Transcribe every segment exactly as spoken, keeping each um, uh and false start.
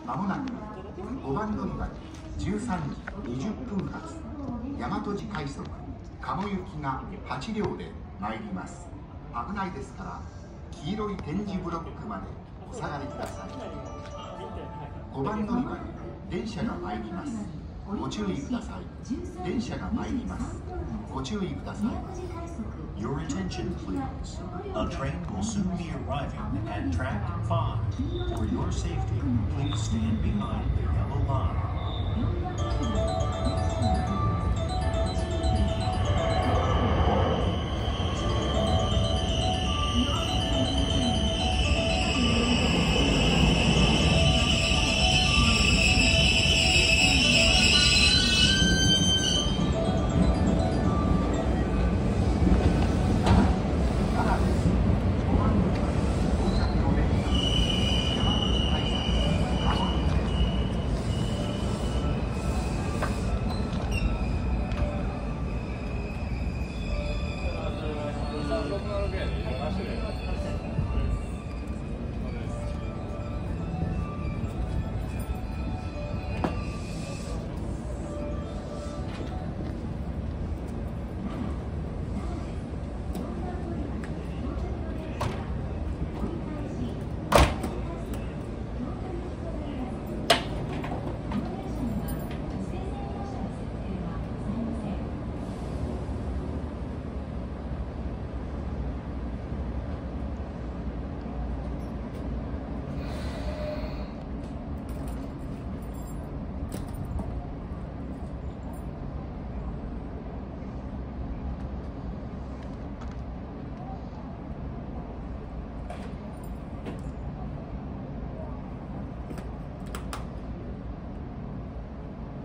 まもなくごばん乗り場でじゅうさんじにじゅっぷん発大和路快速鴨行きがはちりょうで参ります。危ないですから黄色い点字ブロックまでお下がりください。ごばん乗り場で電車が参ります。ご注意ください。電車が参ります。ご注意ください。 Your attention, please. A train will soon be arriving at track five. For your safety, please stand behind the yellow line.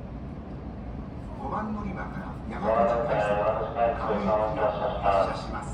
ごばん乗り場から大和路快速鴨行きが発車します。